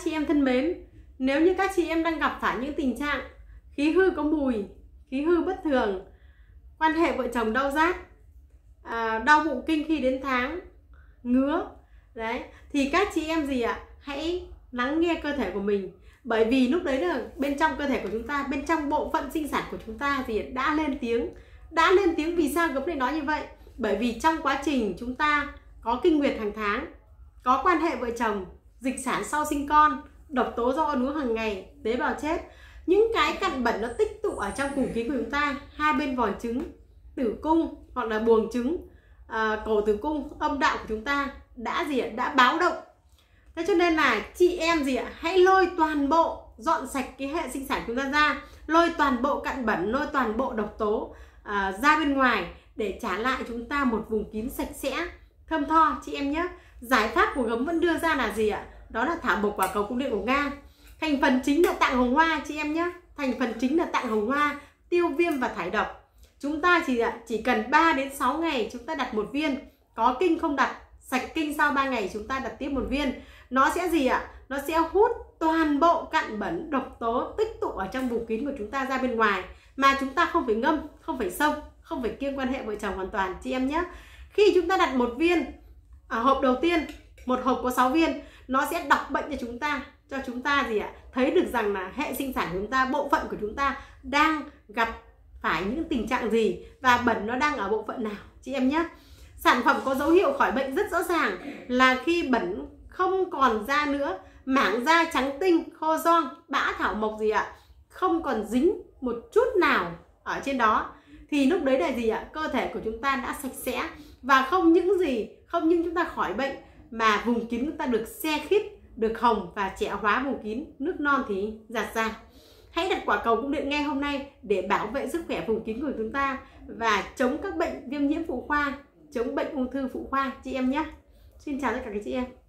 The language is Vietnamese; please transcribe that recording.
chị em thân mến, nếu như các chị em đang gặp phải những tình trạng khí hư có mùi, khí hư bất thường, quan hệ vợ chồng đau rát, đau bụng kinh khi đến tháng, ngứa đấy, thì các chị em gì ạ, hãy lắng nghe cơ thể của mình. Bởi vì lúc đấy là bên trong cơ thể của chúng ta, bên trong bộ phận sinh sản của chúng ta thì đã lên tiếng. Vì sao Gấm lại nói như vậy? Bởi vì trong quá trình chúng ta có kinh nguyệt hàng tháng, có quan hệ vợ chồng, dịch sản sau sinh con, độc tố do ăn uống hàng ngày, tế bào chết, những cái cặn bẩn nó tích tụ ở trong vùng kín của chúng ta, hai bên vòi trứng, tử cung hoặc là buồng trứng, cổ tử cung, âm đạo của chúng ta đã đã báo động. Thế cho nên là chị em hãy lôi toàn bộ, dọn sạch cái hệ sinh sản của chúng ta ra, lôi toàn bộ cặn bẩn, lôi toàn bộ độc tố ra bên ngoài để trả lại chúng ta một vùng kín sạch sẽ, thơm tho chị em nhé. Giải pháp của Gấm vẫn đưa ra là gì ạ? Đó là thảo mộc quả cầu cung điện của Nga. Thành phần chính là tạng hồng hoa chị em nhé. Thành phần chính là tạng hồng hoa, tiêu viêm và thải độc. Chúng ta chỉ cần 3 đến 6 ngày chúng ta đặt một viên. Có kinh không đặt, sạch kinh sau 3 ngày chúng ta đặt tiếp một viên. Nó sẽ nó sẽ hút toàn bộ cặn bẩn, độc tố tích tụ ở trong vùng kín của chúng ta ra bên ngoài, mà chúng ta không phải ngâm, không phải xông, không phải kiêng quan hệ vợ chồng hoàn toàn chị em nhé. Khi chúng ta đặt một viên hộp đầu tiên, một hộp có 6 viên, nó sẽ đọc bệnh cho chúng ta thấy được rằng là hệ sinh sản của chúng ta, bộ phận của chúng ta đang gặp phải những tình trạng gì và bẩn nó đang ở bộ phận nào chị em nhé. Sản phẩm có dấu hiệu khỏi bệnh rất rõ ràng là khi bẩn không còn da nữa, mảng da trắng tinh, khô ron, bã thảo mộc không còn dính một chút nào ở trên đó, thì lúc đấy là cơ thể của chúng ta đã sạch sẽ, và không những chúng ta khỏi bệnh mà vùng kín chúng ta được se khít, được hồng và trẻ hóa vùng kín, nước non thì giạt ra. Hãy đặt quả cầu cung điện ngay hôm nay để bảo vệ sức khỏe vùng kín của chúng ta và chống các bệnh viêm nhiễm phụ khoa, chống bệnh ung thư phụ khoa chị em nhé. Xin chào tất cả các chị em.